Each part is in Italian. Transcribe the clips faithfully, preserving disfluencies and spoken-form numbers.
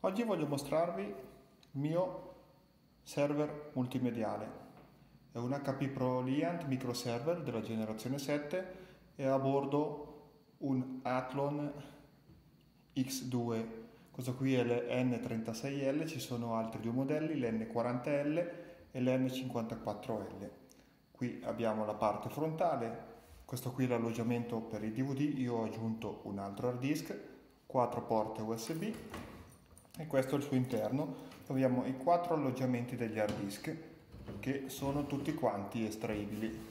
Oggi voglio mostrarvi il mio server multimediale. È un H P ProLiant microserver della generazione sette e ha a bordo un Athlon X due. Questo qui è l'N trentasei L, ci sono altri due modelli, l'N quaranta L e l'N cinquantaquattro L. Qui abbiamo la parte frontale, questo qui è l'alloggiamento per i D V D, io ho aggiunto un altro hard disk, quattro porte U S B e questo è il suo interno, dove abbiamo i quattro alloggiamenti degli hard disk che sono tutti quanti estraibili.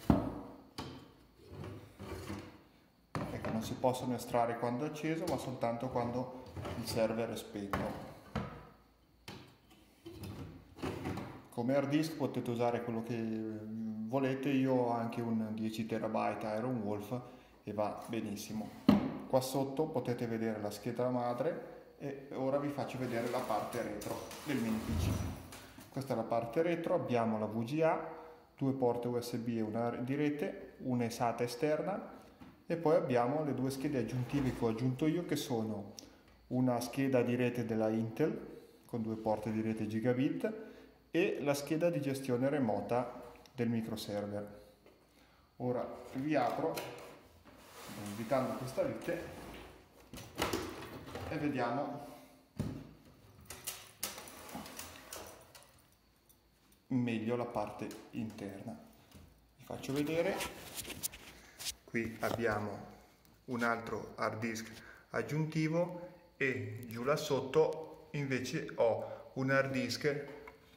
Ecco, non si possono estrarre quando è acceso, ma soltanto quando il server è spento. Come hard disk potete usare quello che volete, io ho anche un dieci terabyte Iron Wolf e va benissimo. Qua sotto potete vedere la scheda madre e ora vi faccio vedere la parte retro del mini P C. Questa è la parte retro, abbiamo la V G A, due porte U S B e una di rete, una SATA esterna e poi abbiamo le due schede aggiuntive che ho aggiunto io, che sono una scheda di rete della Intel con due porte di rete gigabit e la scheda di gestione remota del microserver. Ora vi apro invitando questa vite e vediamo meglio la parte interna. Vi faccio vedere. Qui abbiamo un altro hard disk aggiuntivo e giù là sotto invece ho un hard disk,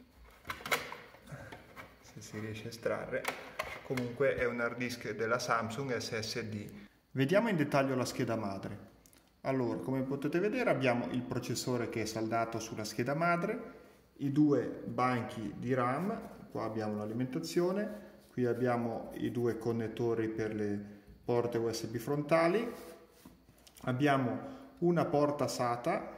se si riesce a estrarre, comunque è un hard disk della Samsung S S D. Vediamo in dettaglio la scheda madre. Allora, come potete vedere abbiamo il processore che è saldato sulla scheda madre, i due banchi di RAM, qua abbiamo l'alimentazione, qui abbiamo i due connettori per le porte U S B frontali, abbiamo una porta SATA,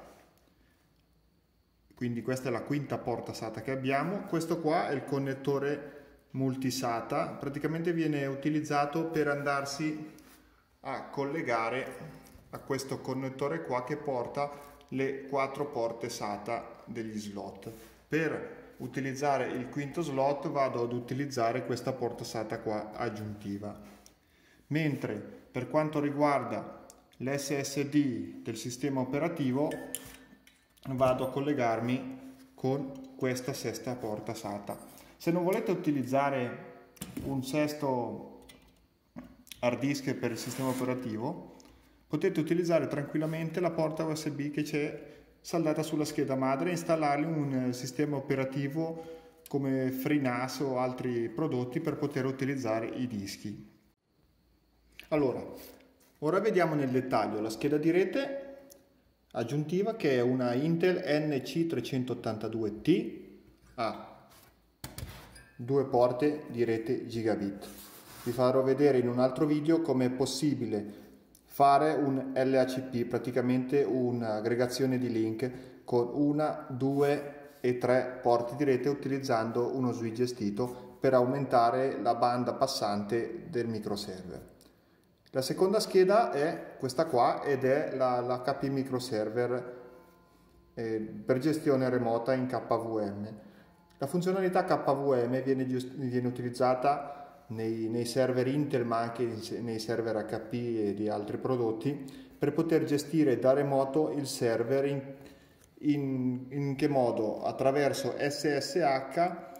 quindi questa è la quinta porta SATA che abbiamo, questo qua è il connettore multisATA, praticamente viene utilizzato per andarsi a collegare a questo connettore qua che porta le quattro porte SATA degli slot. Per utilizzare il quinto slot vado ad utilizzare questa porta SATA qua aggiuntiva. Mentre per quanto riguarda l'S S D del sistema operativo vado a collegarmi con questa sesta porta SATA. Se non volete utilizzare un sesto hard disk per il sistema operativo, potete utilizzare tranquillamente la porta U S B che c'è saldata sulla scheda madre e installarli in un sistema operativo come FreeNAS o altri prodotti per poter utilizzare i dischi. Allora, ora vediamo nel dettaglio la scheda di rete aggiuntiva, che è una Intel N C trecentottantadue T a due porte di rete gigabit. Vi farò vedere in un altro video come è possibile fare un L A C P, praticamente un'aggregazione di link con una, due e tre porte di rete utilizzando uno switch gestito per aumentare la banda passante del microserver. La seconda scheda è questa qua ed è l'H P microserver eh, per gestione remota in K V M. La funzionalità K V M viene, viene utilizzata Nei, nei server Intel ma anche nei server H P e di altri prodotti per poter gestire da remoto il server in, in, in che modo? Attraverso S S H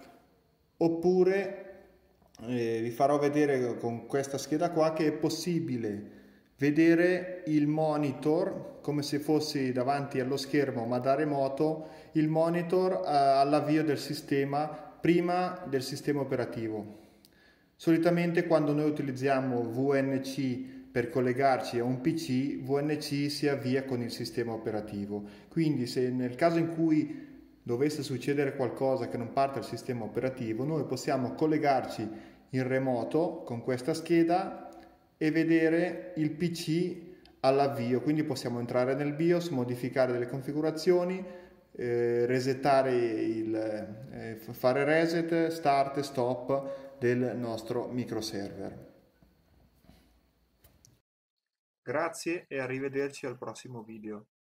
oppure eh, vi farò vedere con questa scheda qua che è possibile vedere il monitor come se fossi davanti allo schermo ma da remoto, il monitor eh, all'avvio del sistema prima del sistema operativo. Solitamente quando noi utilizziamo V N C per collegarci a un P C, V N C si avvia con il sistema operativo. Quindi se nel caso in cui dovesse succedere qualcosa che non parte dal sistema operativo, noi possiamo collegarci in remoto con questa scheda e vedere il P C all'avvio. Quindi possiamo entrare nel BIOS, modificare delle configurazioni, eh, resettare il, eh, fare reset, start e stop del nostro microserver. Grazie e arrivederci al prossimo video.